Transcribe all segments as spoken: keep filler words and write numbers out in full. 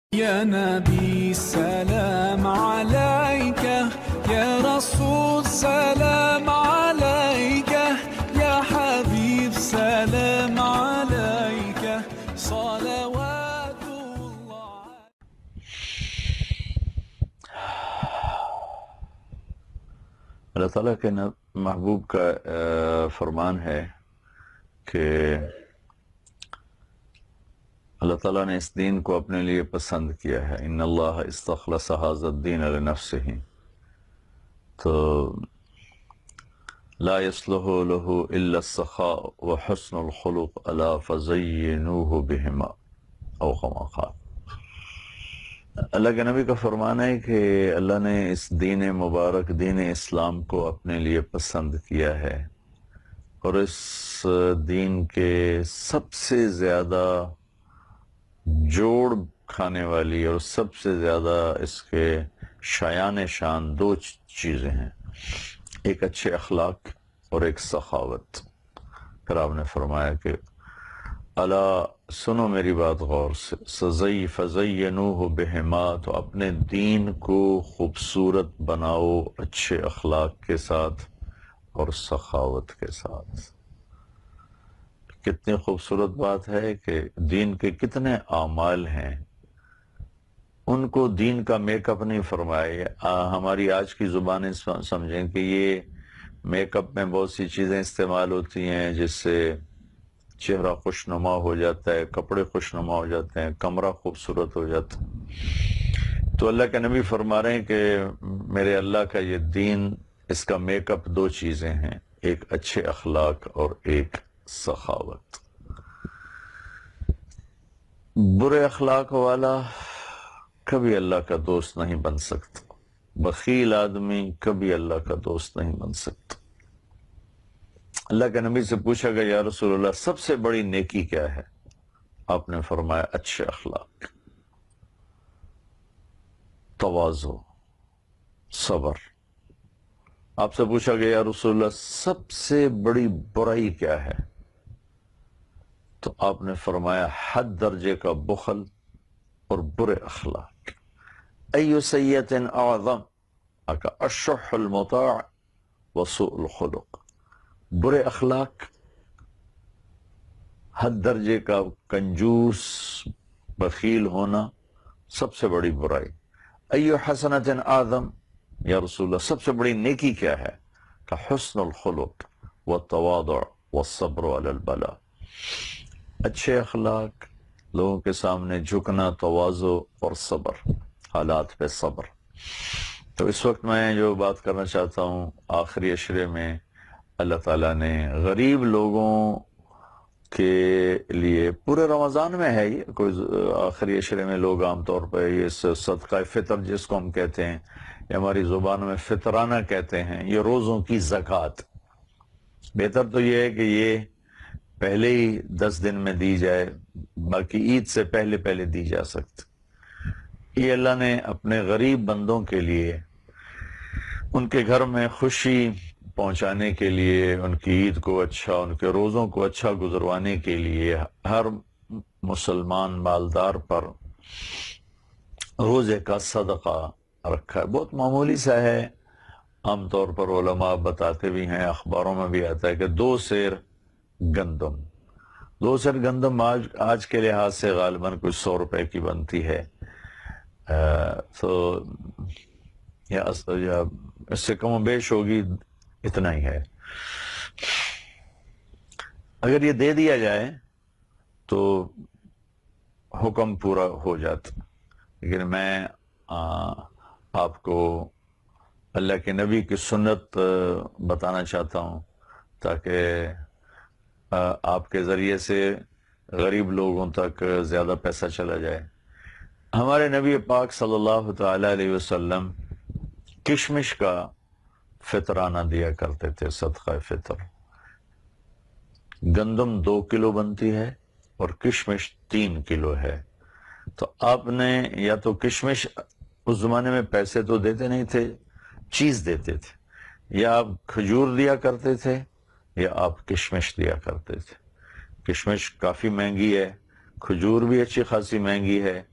يا نبي سلام عليك يا رسول سلام عليك يا حبيب سلام عليك صلوات الله. اللہ تعالیٰ کے محبوب کا فرمان ہے کہ اللہ تعالیٰ نے اس دین کو اپنے لیے پسند کیا ہے. ان اللہ استخلص ھذا الدین لنفسہ، تو لا يصلح له الا السخاء وحسن الخلق الا فزینوہ بہما او کما قال. اللہ کے نبی کا فرمان ہے کہ اللہ نے اس دین مبارک دین اسلام کو اپنے لیے پسند کیا ہے، اور اس دین کے سب سے زیادہ جوڑ کھانے والی اور سب سے زیادہ اس کے شایان شان دو چیزیں ہیں، ایک اچھے اخلاق اور ایک سخاوت. پھر آپ نے فرمایا کہ الا سنو میری بات غور سے، سزئی فزینوہ بہما، تو اپنے دین کو خوبصورت بناؤ اچھے اخلاق کے ساتھ اور سخاوت کے ساتھ. کتنی خوبصورت بات ہے کہ دین کے کتنے اعمال ہیں، ان کو دین کا میک اپ نہیں فرمائے. ہماری آج کی زبانیں سمجھیں کہ یہ میک اپ میں بہت سی چیزیں استعمال ہوتی ہیں جس سے چہرہ خوشنما ہو جاتا ہے، کپڑے خوشنما ہو جاتے ہیں، کمرہ خوبصورت ہو جاتا ہے. تو اللہ کے نبی فرما رہے ہیں کہ میرے اللہ کا یہ دین، اس کا میک اپ دو چیزیں ہیں، ایک اچھے اخلاق اور ایک سخاوت. برے اخلاق والا کبھی اللہ کا دوست نہیں بن سکتا، بخیل آدمی کبھی اللہ کا دوست نہیں بن سکتا. اللہ کے نبی سے پوچھا گیا یا رسول اللہ سب سے بڑی نیکی کیا ہے؟ آپ نے فرمایا اچھے اخلاق، تواضع، صبر. آپ سے پوچھا گیا یا رسول اللہ سب سے بڑی برائی کیا ہے؟ تو آپ نے فرمایا حد درجے کا بخل اور برے اخلاق. ایو سیئۃ اعظم اکا الشح المطاع وسوء الخلق. برے اخلاق، حد درجے کا کنجوس بخیل ہونا سب سے بڑی برائی. ایو حسنۃ اعظم یا رسول اللہ سب سے بڑی نیکی کیا ہے؟ کہ حسن الخلق والتواضع والصبر علی البلاء. اچھے اخلاق، لوگوں کے سامنے جھکنا، تواضع اور صبر، حالات پہ صبر. تو اس وقت میں جو بات کرنا چاہتا ہوں، آخری عشرے میں اللہ تعالیٰ نے غریب لوگوں کے لیے، پورے رمضان میں ہے یہ، کوئی آخری عشرے میں لوگ عام طور پہ یہ صدقہ فطر جس کو ہم کہتے ہیں، یہ ہماری زبان میں فطرانہ کہتے ہیں، یہ روزوں کی زکوٰۃ. بہتر تو یہ ہے کہ یہ پہلے ہی دس دن میں دی جائے، باقی عید سے پہلے پہلے دی جا سکتی. یہ اللہ نے اپنے غریب بندوں کے لیے، ان کے گھر میں خوشی پہنچانے کے لیے، ان کی عید کو اچھا، ان کے روزوں کو اچھا گزروانے کے لیے ہر مسلمان مالدار پر روزے کا صدقہ رکھا ہے. بہت معمولی سا ہے، عام طور پر علماء بتاتے بھی ہیں، اخباروں میں بھی آتا ہے کہ دو سیر گندم. دو سیر گندم آج آج کے لحاظ سے غالباً کچھ سو روپے کی بنتی ہے، تو یا اس سے کم و بیش ہوگی، اتنا ہی ہے. اگر یہ دے دیا جائے تو حکم پورا ہو جاتا. لیکن میں آپ کو اللہ کے نبی کی سنت بتانا چاہتا ہوں تاکہ آپ کے ذریعے سے غریب لوگوں تک زیادہ پیسہ چلا جائے. ہمارے نبی پاک صلی اللہ تعالی علیہ وسلم کشمش کا فطرانہ دیا کرتے تھے، صدقہ فطر. گندم دو کلو بنتی ہے اور کشمش تین کلو ہے. تو آپ نے یا تو کشمش، اس زمانے میں پیسے تو دیتے نہیں تھے، چیز دیتے تھے، یا آپ کھجور دیا کرتے تھے یا آپ کشمش دیا کرتے تھے. کشمش کافی مہنگی ہے، کھجور بھی اچھی خاصی مہنگی ہے،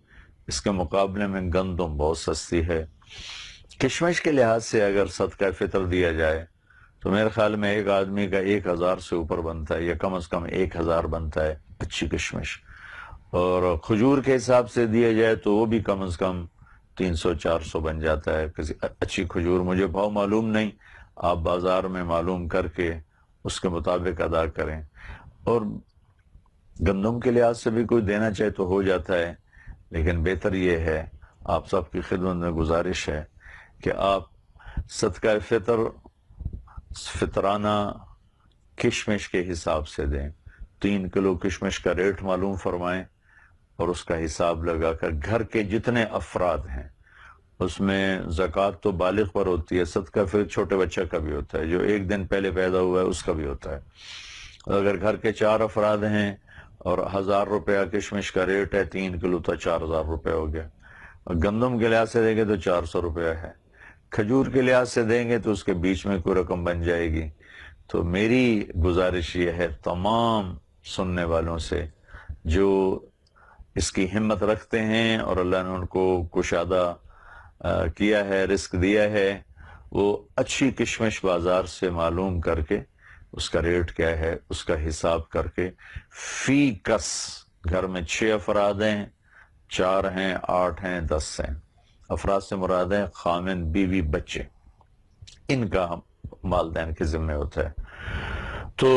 اس کے مقابلے میں گندم بہت سستی ہے۔ کشمش کے لحاظ سے اگر صدقہ فطر دیا جائے تو میرے خیال میں ایک آدمی کا ایک ہزار سے اوپر بنتا ہے، یا کم از کم ایک ہزار بنتا ہے اچھی کشمش۔ اور کھجور کے حساب سے دیا جائے تو وہ بھی کم از کم تین سو چار سو بن جاتا ہے کسی اچھی کھجور۔ مجھے بھاؤ معلوم نہیں، آپ بازار میں معلوم کر کے اس کے مطابق ادا کریں۔ اور گندم کے لحاظ سے بھی کوئی دینا چاہے تو ہو جاتا ہے، لیکن بہتر یہ ہے، آپ سب کی خدمت میں گزارش ہے کہ آپ صدقہ فطر فطرانہ کشمش کے حساب سے دیں۔ تین کلو کشمش کا ریٹ معلوم فرمائیں اور اس کا حساب لگا کر گھر کے جتنے افراد ہیں، اس میں زکوٰۃ تو بالغ پر ہوتی ہے، صدقہ پھر چھوٹے بچہ کا بھی ہوتا ہے، جو ایک دن پہلے پیدا ہوا ہے اس کا بھی ہوتا ہے۔ اگر گھر کے چار افراد ہیں اور ہزار روپیہ کشمش کا ریٹ ہے، تین کلو تو چار ہزار روپے ہو گیا۔ اور گندم کے لحاظ سے دیں گے تو چار سو روپیہ ہے، کھجور کے لحاظ سے دیں گے تو اس کے بیچ میں کوئی رقم بن جائے گی۔ تو میری گزارش یہ ہے تمام سننے والوں سے جو اس کی ہمت رکھتے ہیں اور اللہ نے ان کو کشادہ کیا ہے، رزق دیا ہے، وہ اچھی کشمش بازار سے معلوم کر کے اس کا ریٹ کیا ہے اس کا حساب کر کے فی کس، گھر میں چھ افراد ہیں، چار ہیں، آٹھ ہیں، دس ہیں، افراد سے مراد ہیں خامن، بیوی، بچے، ان کا والدین کے ذمہ ہوتا ہے۔ تو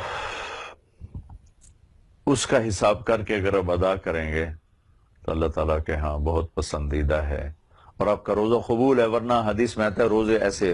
اس کا حساب کر کے اگر آپ ادا کریں گے تو اللہ تعالیٰ کے ہاں بہت پسندیدہ ہے اور آپ کا روزہ قبول ہے۔ ورنہ حدیث میں آتا ہے روزے ایسے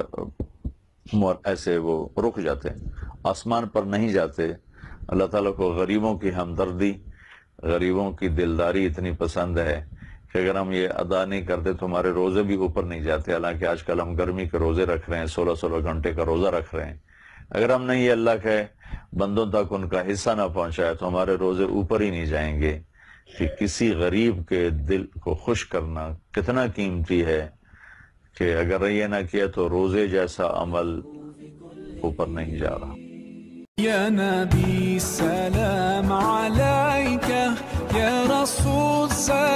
ایسے وہ رک جاتے ہیں، آسمان پر نہیں جاتے۔ اللہ تعالیٰ کو غریبوں کی ہمدردی، غریبوں کی دلداری اتنی پسند ہے کہ اگر ہم یہ ادا نہیں کرتے تو ہمارے روزے بھی اوپر نہیں جاتے۔ حالانکہ آج کل ہم گرمی کے روزے رکھ رہے ہیں، سولہ سولہ گھنٹے کا روزہ رکھ رہے ہیں، اگر ہم نے یہ اللہ کے بندوں تک ان کا حصہ نہ پہنچایا تو ہمارے روزے اوپر ہی نہیں جائیں گے۔ کہ کسی غریب کے دل کو خوش کرنا کتنا قیمتی ہے کہ اگر یہ نہ کیا تو روزے جیسا عمل اوپر نہیں جا رہا۔ يا نبي سلام عليك، يا رسول سلام